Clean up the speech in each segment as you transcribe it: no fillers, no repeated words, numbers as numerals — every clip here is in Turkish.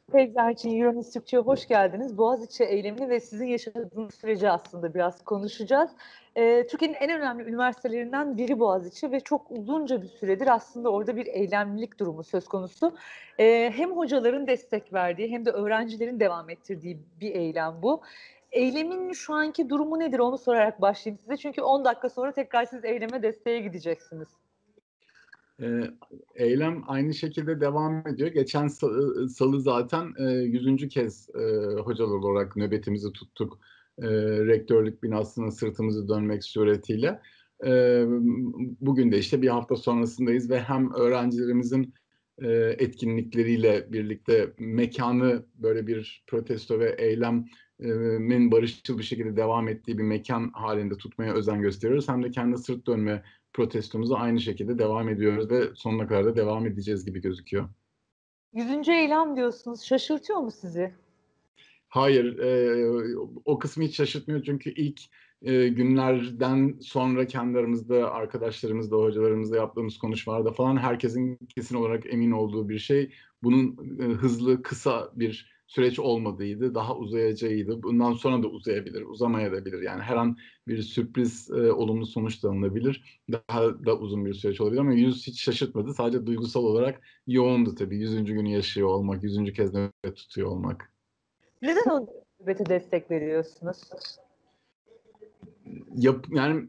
Teyzeler için Euronews Türkçe'ye hoş geldiniz. Boğaziçi eylemini ve sizin yaşadığınız süreci aslında biraz konuşacağız. Türkiye'nin en önemli üniversitelerinden biri Boğaziçi ve çok uzunca bir süredir aslında orada bir eylemlilik durumu söz konusu. Hem hocaların destek verdiği hem de öğrencilerin devam ettirdiği bir eylem bu. Eylemin şu anki durumu nedir onu sorarak başlayayım size. Çünkü 10 dakika sonra tekrar siz eyleme desteğe gideceksiniz. Eylem aynı şekilde devam ediyor. Geçen salı zaten 100. kez hocalar olarak nöbetimizi tuttuk. Rektörlük binasına sırtımızı dönmek suretiyle. Bugün de işte bir hafta sonrasındayız ve hem öğrencilerimizin etkinlikleriyle birlikte mekanı böyle bir protesto ve eylemin barışçıl bir şekilde devam ettiği bir mekan halinde tutmaya özen gösteriyoruz. Hem de kendi sırt dönme protestomuza aynı şekilde devam ediyoruz ve sonuna kadar da devam edeceğiz gibi gözüküyor. 100. eylem diyorsunuz. Şaşırtıyor mu sizi? Hayır, o kısmı hiç şaşırtmıyor çünkü ilk günlerden sonra kendi aramızda, arkadaşlarımızla, hocalarımızla yaptığımız konuşmalarda falan herkesin kesin olarak emin olduğu bir şey. Bunun hızlı, kısa bir süreç olmadığıydı, daha uzayacağıydı. Bundan sonra da uzayabilir, uzamayabilir. Yani her an bir sürpriz, olumlu sonuç da alınabilir. Daha da uzun bir süreç olabilir ama 100 hiç şaşırtmadı. Sadece duygusal olarak yoğundu tabii. 100. günü yaşıyor olmak, 100. kez nöbet tutuyor olmak. Neden o nöbete destek veriyorsunuz? Yani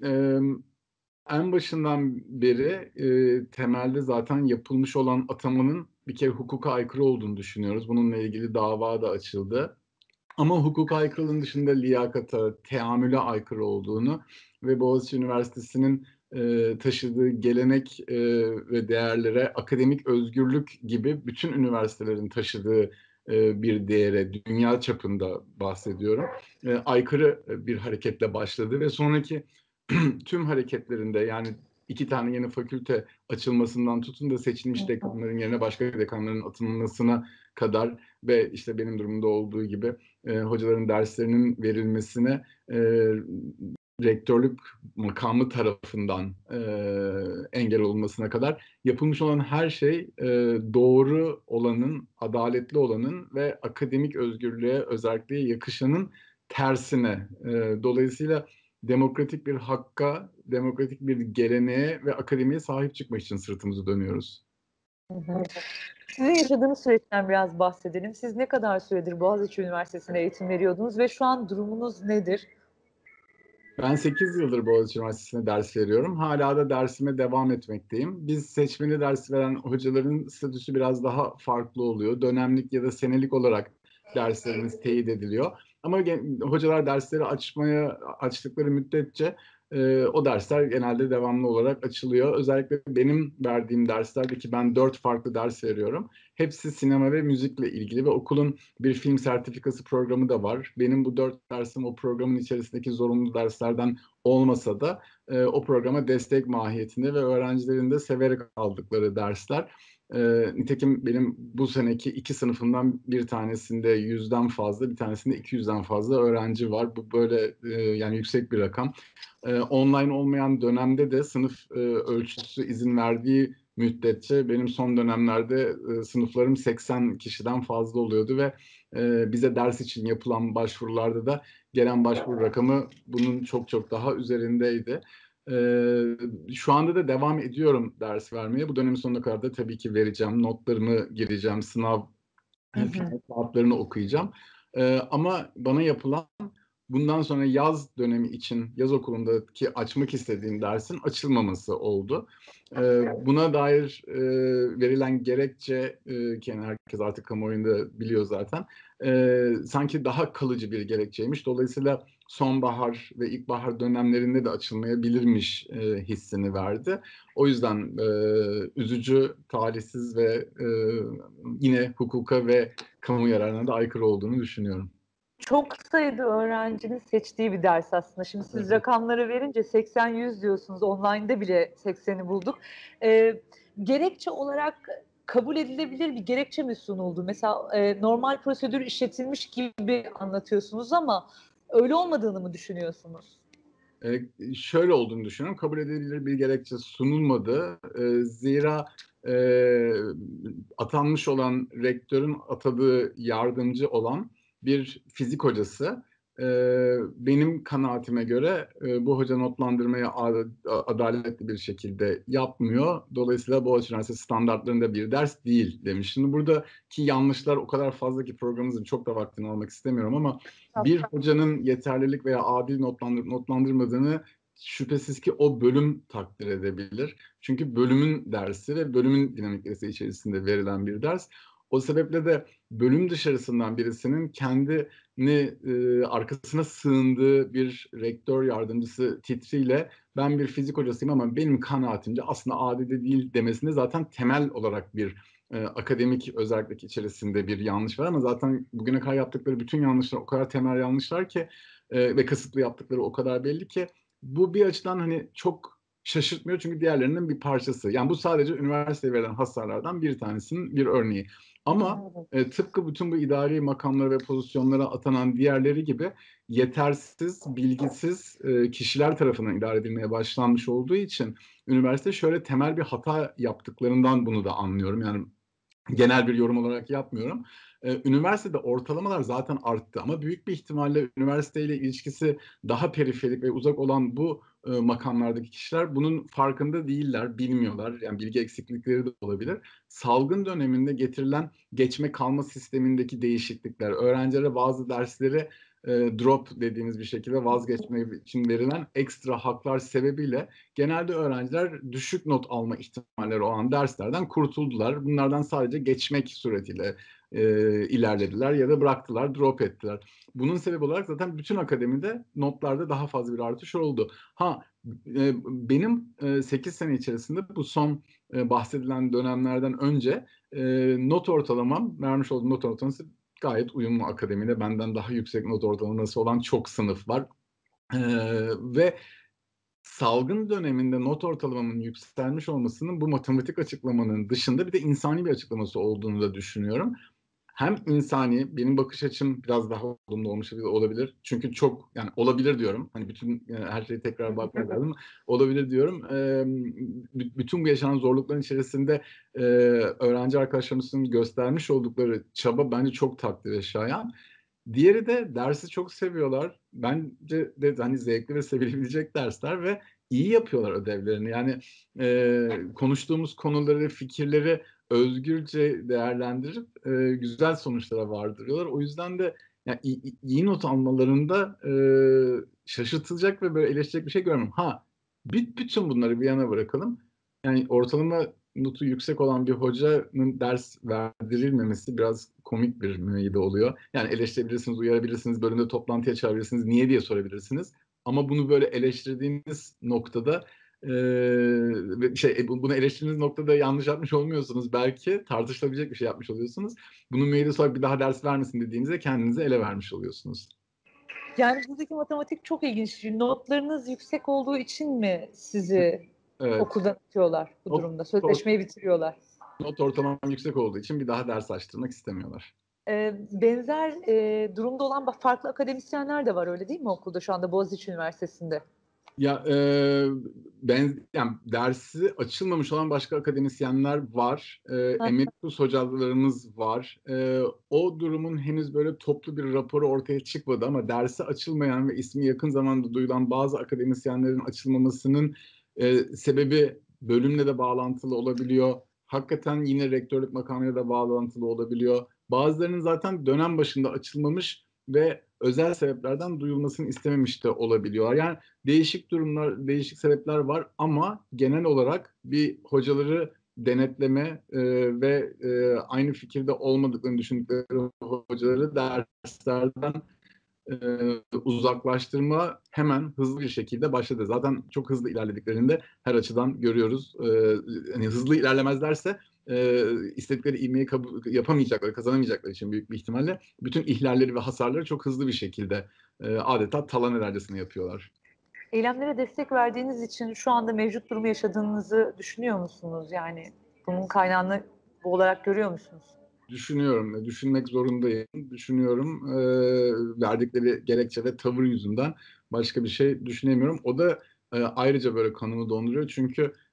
en başından beri temelde zaten yapılmış olan atamanın bir kere hukuka aykırı olduğunu düşünüyoruz. Bununla ilgili dava da açıldı. Ama hukuka aykırılığın dışında liyakata, teamüle aykırı olduğunu ve Boğaziçi Üniversitesi'nin taşıdığı gelenek ve değerlere akademik özgürlük gibi bütün üniversitelerin taşıdığı bir değere, dünya çapında bahsediyorum, aykırı bir hareketle başladı ve sonraki tüm hareketlerinde yani 2 tane yeni fakülte açılmasından tutun da seçilmiş dekanların yerine başka dekanların atılmasına kadar ve işte benim durumumda olduğu gibi hocaların derslerinin verilmesine rektörlük makamı tarafından engel olunmasına kadar yapılmış olan her şey doğru olanın, adaletli olanın ve akademik özgürlüğe özellikle yakışanın tersine. Dolayısıyla demokratik bir hakka, demokratik bir geleneğe ve akademiye sahip çıkmak için sırtımızı dönüyoruz. Sizin yaşadığınız süreçten biraz bahsedelim. Siz ne kadar süredir Boğaziçi Üniversitesi'nde eğitim veriyordunuz ve şu an durumunuz nedir? Ben 8 yıldır Boğaziçi Üniversitesi'nde ders veriyorum. Hala da dersime devam etmekteyim. Biz seçmeli ders veren hocaların statüsü biraz daha farklı oluyor. Dönemlik ya da senelik olarak derslerimiz teyit ediliyor. Ama hocalar dersleri açtıkları müddetçe o dersler genelde devamlı olarak açılıyor. Özellikle benim verdiğim derslerde ki ben 4 farklı ders veriyorum. Hepsi sinema ve müzikle ilgili ve okulun bir film sertifikası programı da var. Benim bu 4 dersim o programın içerisindeki zorunlu derslerden olmasa da o programa destek mahiyetinde ve öğrencilerin de severek aldıkları dersler. Nitekim benim bu seneki 2 sınıfımdan bir tanesinde 100'den fazla, bir tanesinde 200'den fazla öğrenci var. Bu böyle yani yüksek bir rakam. Online olmayan dönemde de sınıf ölçüsü izin verdiği müddetçe benim son dönemlerde sınıflarım 80 kişiden fazla oluyordu ve bize ders için yapılan başvurularda da gelen başvuru rakamı bunun çok çok daha üzerindeydi. Şu anda da devam ediyorum ders vermeye. Bu dönemin sonuna kadar da tabii ki vereceğim. Notlarımı gireceğim, sınav final kağıtlarını okuyacağım. Ama bana yapılan bundan sonra yaz dönemi için yaz okulundaki açmak istediğim dersin açılmaması oldu. Buna dair verilen gerekçe ki yani herkes artık kamuoyunda biliyor zaten. Sanki daha kalıcı bir gerekçeymiş. Dolayısıyla sonbahar ve ilkbahar dönemlerinde de açılmayabilirmiş hissini verdi. O yüzden üzücü, talihsiz ve yine hukuka ve kamu yararına da aykırı olduğunu düşünüyorum. Çok sayıda öğrencinin seçtiği bir ders aslında. Şimdi siz Evet. rakamları verince 80-100 diyorsunuz. Online'da bile 80'i bulduk. Gerekçe olarak kabul edilebilir bir gerekçe mi sunuldu? Mesela normal prosedür işletilmiş gibi anlatıyorsunuz ama öyle olmadığını mı düşünüyorsunuz? Şöyle olduğunu düşünüyorum. Kabul edilebilir bir gerekçe sunulmadı. Zira atanmış olan rektörün atadığı yardımcı olan bir fizik hocası. Benim kanaatime göre bu hoca notlandırmayı adaletli bir şekilde yapmıyor. Dolayısıyla Boğaziçi Üniversitesi standartlarında bir ders değil demiş. Şimdi buradaki yanlışlar o kadar fazla ki programımızın çok da vaktini almak istemiyorum ama bir hocanın yeterlilik veya adil notlandırmadığını şüphesiz ki o bölüm takdir edebilir. Çünkü bölümün dersi ve bölümün dinamikleri içerisinde verilen bir ders. O sebeple de bölüm dışarısından birisinin kendini arkasına sığındığı bir rektör yardımcısı titriyle ben bir fizik hocasıyım ama benim kanaatimce aslında adil değil demesinde zaten temel olarak bir akademik özellik içerisinde bir yanlış var ama zaten bugüne kadar yaptıkları bütün yanlışlar o kadar temel yanlışlar ki ve kasıtlı yaptıkları o kadar belli ki bu bir açıdan hani çok şaşırtmıyor çünkü diğerlerinin bir parçası. Yani bu sadece üniversiteye verilen hasarlardan bir tanesinin bir örneği. Ama tıpkı bütün bu idari makamlara ve pozisyonlara atanan diğerleri gibi yetersiz, bilgisiz kişiler tarafından idare edilmeye başlanmış olduğu için üniversite şöyle temel bir hata yaptıklarından bunu da anlıyorum. Yani genel bir yorum olarak yapmıyorum. Üniversitede ortalamalar zaten arttı ama büyük bir ihtimalle üniversiteyle ilişkisi daha periferik ve uzak olan bu makamlardaki kişiler bunun farkında değiller, bilmiyorlar. Yani bilgi eksiklikleri de olabilir. Salgın döneminde getirilen geçme kalma sistemindeki değişiklikler, öğrencilere bazı dersleri drop dediğimiz bir şekilde vazgeçmek için verilen ekstra haklar sebebiyle genelde öğrenciler düşük not alma ihtimalleri olan derslerden kurtuldular. Bunlardan sadece geçmek suretiyle ilerlediler ya da bıraktılar, drop ettiler. Bunun sebebi olarak zaten bütün akademide notlarda daha fazla bir artış oldu. Benim 8 sene içerisinde bu son bahsedilen dönemlerden önce not ortalamam, vermiş olduğum not ortalaması gayet uyumlu akademide. Benden daha yüksek not ortalaması olan çok sınıf var. Ve salgın döneminde not ortalamamın yükselmiş olmasının bu matematik açıklamanın dışında bir de insani bir açıklaması olduğunu da düşünüyorum. Hem insani, benim bakış açım biraz daha olumlu olmuş olabilir. Çünkü çok, yani olabilir diyorum. Hani bütün her şeyi tekrar bakmak lazım. Olabilir diyorum. Bütün bu yaşanan zorlukların içerisinde öğrenci arkadaşlarımızın göstermiş oldukları çaba bence çok takdire şayan. Diğeri de dersi çok seviyorlar. Bence de hani zevkli ve sevilebilecek dersler ve iyi yapıyorlar ödevlerini. Yani konuştuğumuz konuları, fikirleri özgürce değerlendirip güzel sonuçlara vardırıyorlar. O yüzden de yani iyi not almalarında şaşırtılacak ve böyle eleştirecek bir şey görmüyorum. Bütün bunları bir yana bırakalım. Yani ortalama notu yüksek olan bir hocanın ders verdirilmemesi biraz komik bir müeyyide oluyor. Yani eleştirebilirsiniz, uyarabilirsiniz, bölümde toplantıya çağırabilirsiniz, niye diye sorabilirsiniz. Ama bunu böyle eleştirdiğiniz noktada bunu eleştirdiğiniz noktada yanlış yapmış olmuyorsunuz. Belki tartışılabilecek bir şey yapmış oluyorsunuz. Bunun müeyyidesi olarak bir daha ders vermesin dediğinizde kendinize ele vermiş oluyorsunuz. Yani buradaki matematik çok ilginç. Notlarınız yüksek olduğu için mi sizi Evet. okuldan atıyorlar bu durumda? Sözleşmeyi bitiriyorlar. Not ortalamam yüksek olduğu için bir daha ders açtırmak istemiyorlar. Benzer durumda olan farklı akademisyenler de var, öyle değil mi okulda şu anda Boğaziçi Üniversitesi'nde? Ya yani dersi açılmamış olan başka akademisyenler var. Emeritus hocalarımız var. O durumun henüz böyle toplu bir raporu ortaya çıkmadı ama dersi açılmayan ve ismi yakın zamanda duyulan bazı akademisyenlerin açılmamasının sebebi bölümle de bağlantılı olabiliyor. Hakikaten yine rektörlük makamıyla da bağlantılı olabiliyor. Bazılarının zaten dönem başında açılmamış ve özel sebeplerden duyulmasını istememiş de olabiliyorlar. Yani değişik durumlar, değişik sebepler var ama genel olarak bir hocaları denetleme ve aynı fikirde olmadıklarını düşündükleri hocaları derslerden uzaklaştırma hemen hızlı bir şekilde başladı. Zaten çok hızlı ilerlediklerini de her açıdan görüyoruz. Hani hızlı ilerlemezlerse istedikleri ivmeyi yapamayacakları, kazanamayacakları için büyük bir ihtimalle bütün ihlalleri ve hasarları çok hızlı bir şekilde adeta talan edercesine yapıyorlar. Eylemlere destek verdiğiniz için şu anda mevcut durumu yaşadığınızı düşünüyor musunuz? Yani bunun kaynağını bu olarak görüyor musunuz? Düşünüyorum, düşünmek zorundayım. Düşünüyorum, verdikleri gerekçe ve tavır yüzünden başka bir şey düşünemiyorum. O da ayrıca böyle kanımı donduruyor. Çünkü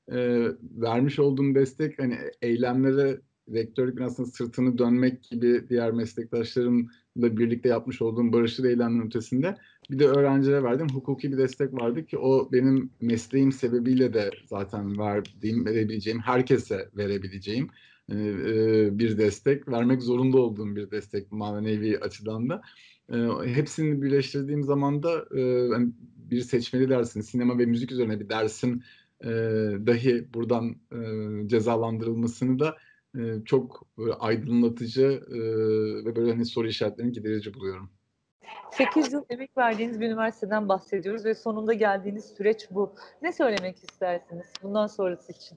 vermiş olduğum destek hani eylemlere rektörlük aslında sırtını dönmek gibi diğer meslektaşlarımla birlikte yapmış olduğum barışçıl eylemlerin ötesinde bir de öğrencilere verdiğim hukuki bir destek vardı ki o benim mesleğim sebebiyle de zaten verebileceğim, herkese verebileceğim bir destek, vermek zorunda olduğum bir destek manevi açıdan da. Hepsini birleştirdiğim zaman da hani bir seçmeli dersin, sinema ve müzik üzerine bir dersin dahi buradan cezalandırılmasını da çok aydınlatıcı ve böyle hani soru işaretlerini giderici buluyorum. 8 yıl emek verdiğiniz bir üniversiteden bahsediyoruz ve sonunda geldiğiniz süreç bu. Ne söylemek istersiniz bundan sonrası için?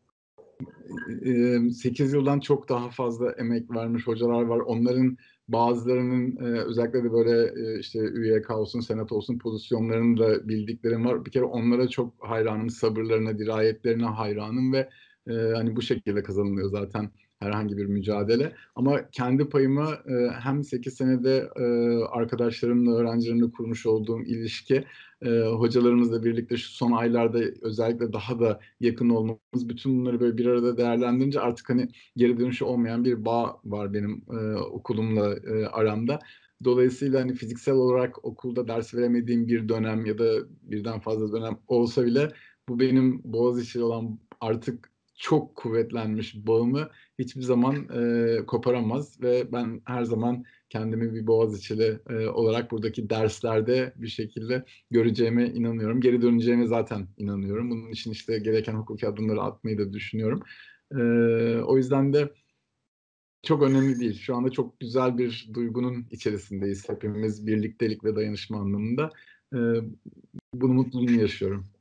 8 yıldan çok daha fazla emek vermiş hocalar var. Onların bazılarının özellikle de böyle işte üyek olsun, senat olsun pozisyonlarını da bildiklerim var. Bir kere onlara çok hayranım, sabırlarına, dirayetlerine hayranım ve hani bu şekilde kazanılıyor zaten herhangi bir mücadele. Ama kendi payımı hem 8 senede arkadaşlarımla, öğrencilerimle kurmuş olduğum ilişki, hocalarımızla birlikte şu son aylarda özellikle daha da yakın olmamız, bütün bunları böyle bir arada değerlendirince artık hani geri dönüşü olmayan bir bağ var benim okulumla aramda. Dolayısıyla hani fiziksel olarak okulda ders veremediğim bir dönem ya da birden fazla dönem olsa bile bu benim Boğaziçi olan artık çok kuvvetlenmiş bağımı hiçbir zaman koparamaz ve ben her zaman kendimi bir Boğaziçi'li olarak buradaki derslerde bir şekilde göreceğime inanıyorum. Geri döneceğime zaten inanıyorum. Bunun için işte gereken hukuki adımları atmayı da düşünüyorum. O yüzden de çok önemli değil. Şu anda çok güzel bir duygunun içerisindeyiz. Hepimiz birliktelik ve dayanışma anlamında. Bunu mutluluğunu yaşıyorum.